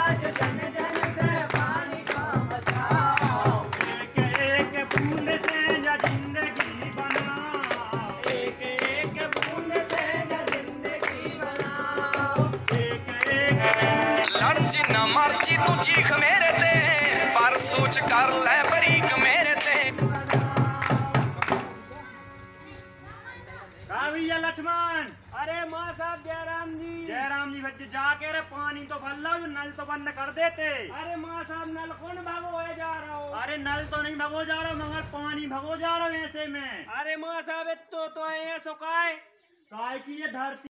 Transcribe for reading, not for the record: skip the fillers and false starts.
आज जन जन से पानी का बचाओ। एक एक बूंद से या जिंदगी बनाओ, एक एक बूंद से या जिंदगी बनाओ। एक एक लड़ची न मरची तू चीख मेरे ते, पर सोच कर ले बरीक मेरे ते। भैया लक्ष्मण। अरे माँ साहब जयराम जी बच्चे जाके रे पानी तो भर लो, नल तो बंद कर देते। अरे माँ साहब नल कौन भगो है जा रहा हो। अरे नल तो नहीं भगो जा रहा, मगर पानी भगो जा रहा ऐसे में। अरे माँ साहब तो है सुखाए काय की ये धरती